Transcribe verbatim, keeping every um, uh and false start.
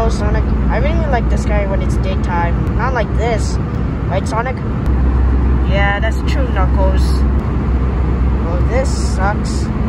know, Sonic. I really like the sky when it's daytime. Not like this. Right, Sonic? Yeah, that's true, Knuckles. Well, this sucks.